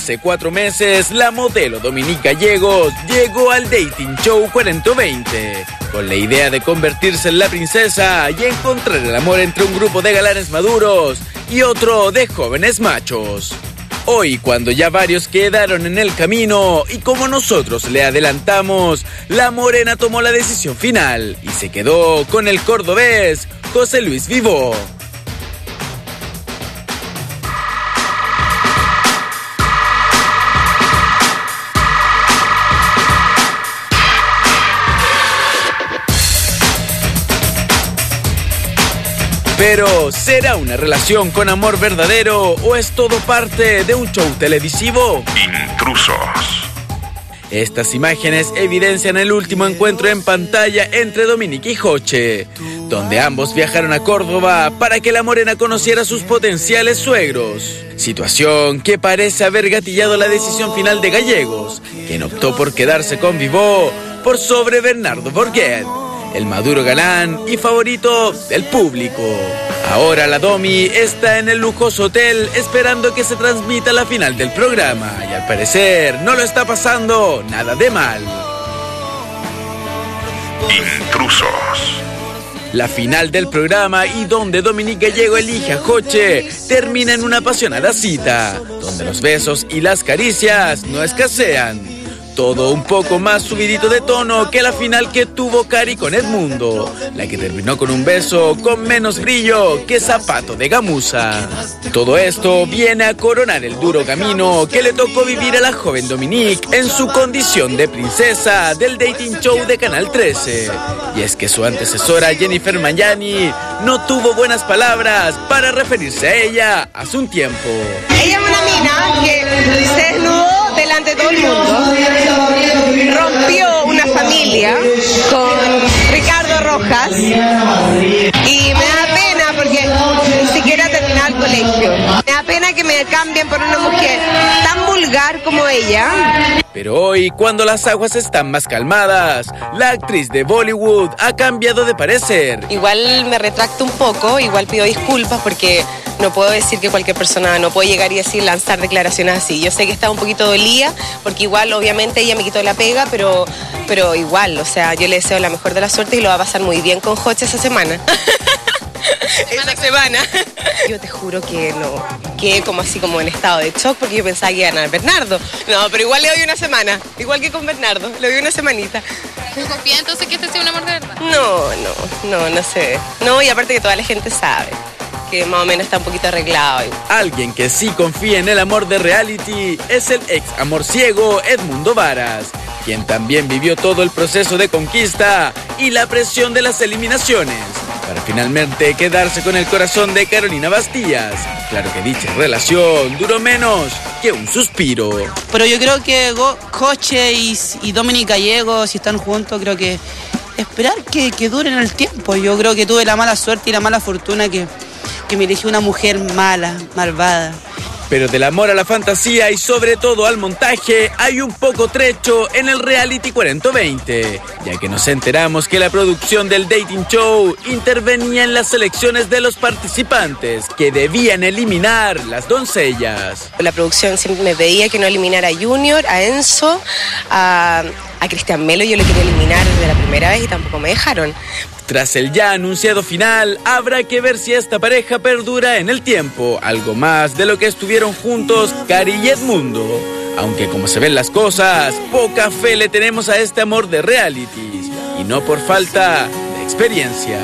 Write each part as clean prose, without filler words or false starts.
Hace 4 meses, la modelo Dominique Gallegos llegó al Dating Show 4020 con la idea de convertirse en la princesa y encontrar el amor entre un grupo de galanes maduros y otro de jóvenes machos. Hoy, cuando ya varios quedaron en el camino y como nosotros le adelantamos, la morena tomó la decisión final y se quedó con el cordobés José Luis Vivó. Pero, ¿será una relación con amor verdadero o es todo parte de un show televisivo? Intrusos. Estas imágenes evidencian el último encuentro en pantalla entre Dominique y Joche, donde ambos viajaron a Córdoba para que la morena conociera a sus potenciales suegros. Situación que parece haber gatillado la decisión final de Gallegos, quien optó por quedarse con Vivó por sobre Bernardo Borghet, el maduro galán y favorito del público. Ahora la Domi está en el lujoso hotel esperando que se transmita la final del programa y al parecer no lo está pasando nada de mal. Intrusos. La final del programa y donde Dominique Gallego elige a Joche termina en una apasionada cita, donde los besos y las caricias no escasean. Todo un poco más subidito de tono que la final que tuvo Cari con Edmundo, la que terminó con un beso con menos brillo que zapato de gamuza. Todo esto viene a coronar el duro camino que le tocó vivir a la joven Dominique en su condición de princesa del dating show de Canal 13. Y es que su antecesora Jennifer Mayani no tuvo buenas palabras para referirse a ella hace un tiempo. Ella es una mina que se desnudó delante de todo el mundo, rompió una familia con Ricardo Rojas y me da pena porque ni siquiera terminó el colegio. Me da pena que me cambien por una mujer tan vulgar como ella. Pero hoy, cuando las aguas están más calmadas, la actriz de Bollywood ha cambiado de parecer. Igual me retracto un poco, igual pido disculpas porque no puedo decir que cualquier persona no puede llegar y así lanzar declaraciones así. Yo sé que estaba un poquito dolida porque igual obviamente ella me quitó la pega, pero igual, o sea, yo le deseo la mejor de la suerte y lo va a pasar muy bien con Joche esa semana. Esa semana. Yo te juro que no, quedé como así como en estado de shock porque yo pensaba que iba a ganar Bernardo. No, pero igual le doy una semana, igual que con Bernardo, le doy una semanita. ¿Tú confías entonces que este sea un amor de verdad? No sé. No, y aparte que toda la gente sabe que más o menos está un poquito arreglado. Alguien que sí confía en el amor de reality es el ex amor ciego Edmundo Varas, quien también vivió todo el proceso de conquista y la presión de las eliminaciones, para finalmente quedarse con el corazón de Carolina Bastías. Claro que dicha relación duró menos que un suspiro. Pero yo creo que Joche y Dominique Gallego, si están juntos, creo que esperar que duren el tiempo. Yo creo que tuve la mala suerte y la mala fortuna que me elegí una mujer mala, malvada. Pero del amor a la fantasía y sobre todo al montaje hay un poco trecho en el reality 4020, ya que nos enteramos que la producción del dating show intervenía en las selecciones de los participantes que debían eliminar las doncellas. La producción siempre me pedía que no eliminara a Junior, a Enzo, a Cristian Melo. Yo lo quería eliminar desde la primera vez y tampoco me dejaron. Tras el ya anunciado final, habrá que ver si esta pareja perdura en el tiempo, algo más de lo que estuvieron juntos Cari y Edmundo. Aunque como se ven las cosas, poca fe le tenemos a este amor de realities, y no por falta de experiencia.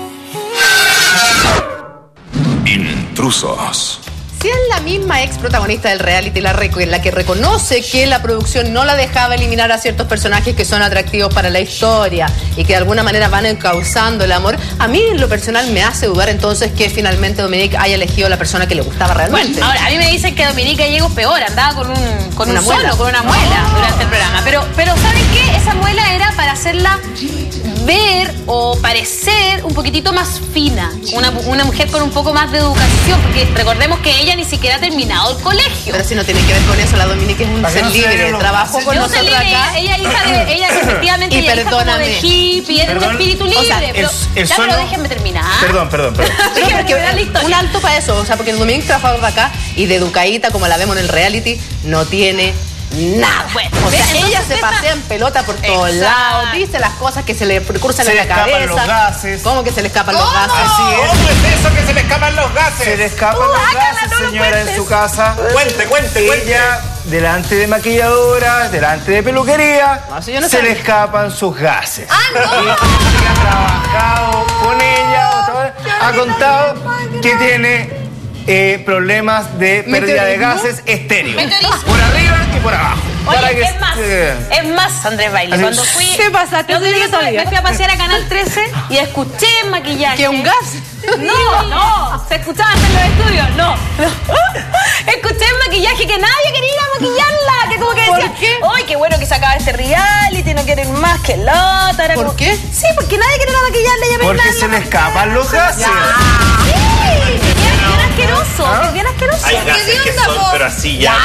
Intrusos. Si es la misma ex protagonista del reality, la que reconoce que la producción no la dejaba eliminar a ciertos personajes que son atractivos para la historia y que de alguna manera van encauzando el amor, a mí en lo personal me hace dudar entonces que finalmente Dominique haya elegido a la persona que le gustaba realmente. Bueno, ahora, a mí me dicen que Dominique Gallego peor, andaba con una muela durante el programa. Pero ¿saben qué? Esa muela era para hacerla ver o parecer un poquitito más fina, una mujer con un poco más de educación, porque recordemos que ella ella ni siquiera ha terminado el colegio. Pero si no tiene que ver con eso, la Dominique es un ser libre, trabajó con nosotros acá. Ella efectivamente y ella hija como de hippie, es un espíritu libre. O sea, pero déjenme terminar. Perdón. Un alto para eso, o sea, porque el Dominique trabajó acá y de educadita, como la vemos en el reality, no tiene nada. Bueno, o sea, ella se pasea en pelota por todos lados, dice las cosas que se le cruzan en la cabeza. Se le escapan los gases. ¿Cómo que se le escapan los gases? Así es. ¿Cómo es eso que se le escapan los gases? Se le escapan los gases, señora, en su casa. Cuente. Ella, delante de maquilladoras, delante de peluquería, se le escapan sus gases. ¡Ah, no! Y ha trabajado con ella, ha contado que tiene problemas de pérdida de gases estéreo. Por arriba y por abajo. Oye, es más, Andrés Baile, cuando fui... ¿Qué pasa? Me fui a pasear a Canal 13 y escuché en maquillaje... ¿Que un gas? No, se escuchaba antes en los estudios, no. Escuché en maquillaje que nadie quería maquillarla, que como que decía... ¿Por qué? ¡Ay, qué bueno que se acaba este reality, no quieren más que lata! ¿Por qué? Sí, porque nadie quería maquillarla y a Porque se le escapan los gases. Sí, bien asqueroso, es bien asqueroso. Hay gases que son, pero así ya.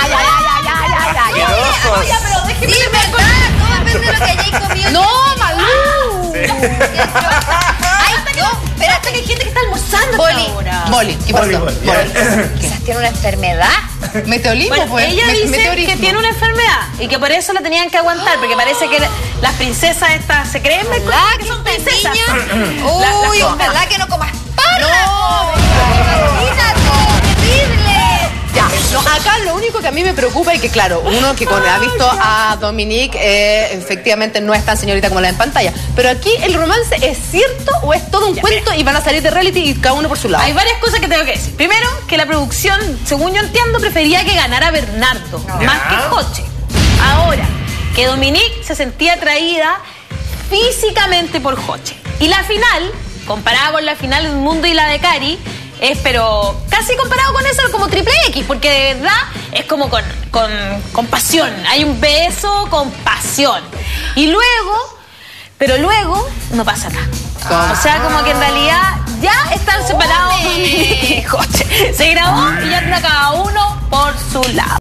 Oye, pero déjeme... Sí, verdad, todo depende de lo que hayáis comido. ¡No, Malú! Ay, no, Espérate que hay gente que está almorzando Boli. ahora. Boli, ¿qué pasó? quizás tiene una enfermedad. Meteorismo, Bueno, pues. ella dice Meteorismo. que tiene una enfermedad y que por eso la tenían que aguantar, porque parece que las princesas estas se creen que son princesas. Uy, ojalá que no comas parra. No. Terrible. Ya, no, acá lo único que a mí me preocupa es que, claro, uno que ha visto a Dominique, efectivamente no es tan señorita como la en pantalla. Pero aquí el romance es cierto o es todo un cuento y van a salir de reality y cada uno por su lado. Hay varias cosas que tengo que decir. Primero, que la producción, según yo entiendo, prefería que ganara Bernardo, más que Joche. Ahora, que Dominique se sentía atraída físicamente por Joche. Y la final, comparada con la final del Mundo y la de Cari, es pero casi comparado con eso como triple X, porque de verdad es como con pasión. Hay un beso con pasión. Y luego, pero luego no pasa nada. O sea, como que en realidad ya están separados Dominique y Joche. Se grabó y ya está cada uno por su lado.